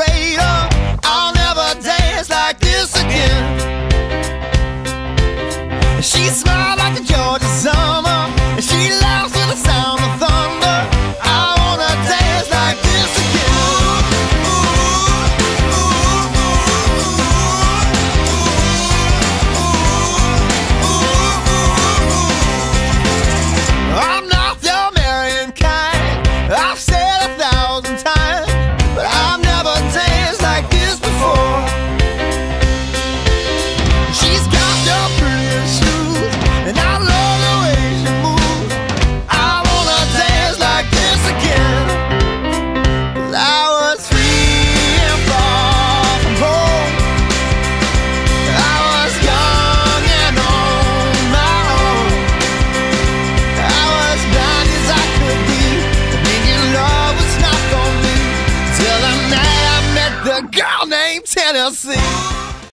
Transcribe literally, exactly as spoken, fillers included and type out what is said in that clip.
waiter, I'll never dance like this again. She smiles like a Georgia summer, and she laughs with the sound of thunder. I wanna dance like this again. I'm not the American kind, I've said a thousand times, but I've never danced like this before. She's got the prettiest shoes, and I love the way she moves. I wanna dance like this again. 'Cause I was free and far from home. I was young and on my own. I was blind as I could be, thinking love was not for me, till the night I met the girl named Tennessee.